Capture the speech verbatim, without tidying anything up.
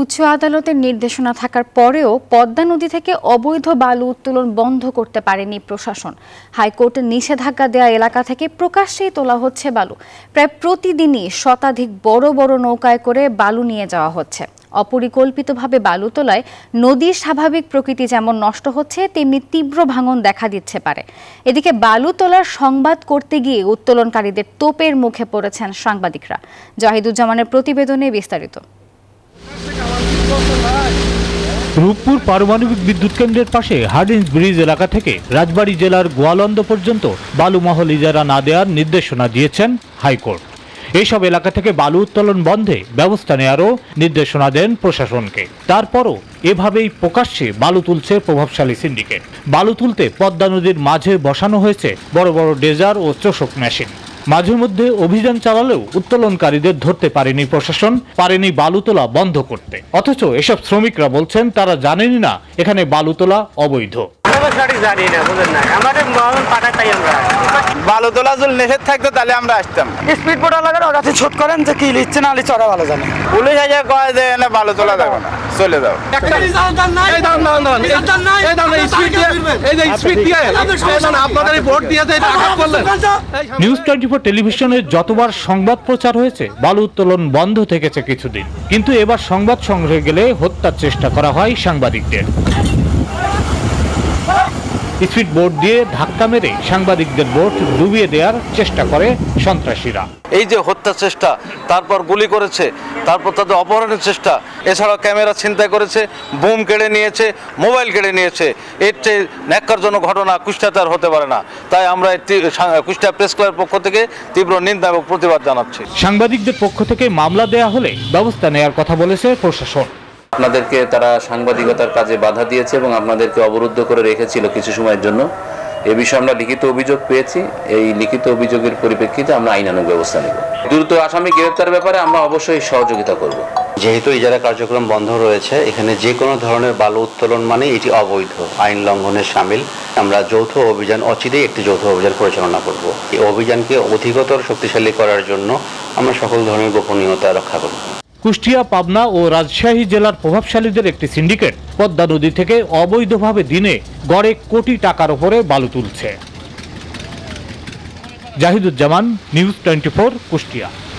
উচ্চ আদালতের নির্দেশনা থাকার পরেও পদ্মা নদী থেকে অবৈধ বালু উত্তোলন বন্ধ করতে পারেনি প্রশাসন। হাইকোর্টের নিষেধাজ্ঞা দেওয়া এলাকা থেকে প্রকাশ্যেই তোলা হচ্ছে বালু। প্রায় প্রতিদিনই শতাধিক বড় বড় নৌকায় করে বালু নিয়ে যাওয়া হচ্ছে। অপরিকল্পিতভাবে বালু তোলায় নদীর স্বাভাবিক প্রকৃতি যেমন নষ্ট হচ্ছে, তেমনি তীব্র ভাঙন দেখা দিচ্ছে পারে। এদিকে বালু তোলার সংবাদ করতে গিয়ে উত্তোলনকারীদের তোপের মুখে পড়েছেন সাংবাদিকরা। জাহিদুজ্জামানের প্রতিবেদনে বিস্তারিত। রূপপুর পারমাণবিক বিদ্যুৎ কেন্দ্রের পাশে হার্ডিঞ্জ ব্রিজ এলাকা থেকে রাজবাড়ী জেলার গোয়ালন্দ পর্যন্ত বালু মহল ইজারা না দেওয়ার নির্দেশনা দিয়েছেন হাইকোর্ট। এইসব এলাকা থেকে বালু উত্তোলন বন্ধে ব্যবস্থা নেওয়ারও নির্দেশনা দেন প্রশাসনকে। তারপরও এভাবেই প্রকাশ্যে বালু তুলছে প্রভাবশালী সিন্ডিকেট। বালু তুলতে পদ্মা নদীর মাঝে বসানো হয়েছে বড় বড় ডেজার ও চোষক মেশিন। মাঝে মধ্যে অভিযান চালালেও উত্তোলনকারীদের ধরতে পারেনি প্রশাসন, পারেনি বালু তোলা বন্ধ করতে। অথচ এসব শ্রমিকরা বলছেন তারা জানেনই না এখানে বালু তোলা অবৈধ। বালু তোলা যদি নিষেধ থাকতো তাহলে আমরা আসতাম। স্পিড বোট লাগানো রাতে ছোট করেন যে কি লিখছে না লিখছে ওরা ভালো জানে। পুলিশ এসে কয় যে না বালু তোলা যাবে না, চলে যাও। নিউজ টোয়েন্টি ফোর টেলিভিশনের যতবার সংবাদ প্রচার হয়েছে বালু উত্তোলন বন্ধ থেকেছে কিছুদিন, কিন্তু এবার সংবাদ সংগ্রহে গেলে হত্যার চেষ্টা করা হয় সাংবাদিকদের। স্পিড বোট দিয়ে ধাক্কা মেরে সাংবাদিকদের বোট ডুবিয়ে দেওয়ার চেষ্টা করে সন্ত্রাসীরা। এই যে হত্যা চেষ্টা, তারপর গুলি করেছে, তারপর তাদের অপহরণের চেষ্টা, এছাড়াও ক্যামেরা ছিনতাই করেছে, বুম কেড়ে নিয়েছে, মোবাইল কেড়ে নিয়েছে। এর চেয়ে ন্যাক্কারজনক ঘটনা কুষ্টিয়াতে আর হতে পারে না। তাই আমরা কুষ্টিয়া প্রেস ক্লাবের পক্ষ থেকে তীব্র নিন্দা এবং প্রতিবাদ জানাচ্ছি। সাংবাদিকদের পক্ষ থেকে মামলা দেয়া হলে ব্যবস্থা নেওয়ার কথা বলেছে প্রশাসন। আপনাদেরকে তারা সাংবাদিকতার কাজে বাধা দিয়েছে এবং আপনাদেরকে অবরুদ্ধ করে রেখেছিল কিছু সময়ের জন্য। এ বিষয়ে আমরা লিখিত অভিযোগ পেয়েছি। এই লিখিত অভিযোগের পরিপ্রেক্ষিতে আমরা আইনানুগ ব্যবস্থা নেব। দ্রুত আসামি গ্রেফতারের ব্যাপারে আমরা অবশ্যই সহযোগিতা করব। যেহেতু ইজারা কার্যক্রম বন্ধ রয়েছে, এখানে যে কোনো ধরনের বালু উত্তোলন মানে এটি অবৈধ, আইন লঙ্ঘনের শামিল। আমরা যৌথ অভিযান অচিরেই একটি যৌথ অভিযান পরিচালনা করব। এই অভিযানকে অধিকতর শক্তিশালী করার জন্য আমরা সকল ধরনের গোপনীয়তা রক্ষা করব। কুষ্টিয়া, পাবনা ও রাজশাহী জেলার প্রভাবশালীদের একটি সিন্ডিকেট পদ্মা নদী থেকে অবৈধভাবে দিনে গড়ে কোটি টাকার উপরে বালু তুলছে। Jahiduzzaman, news twenty four, Kushtia.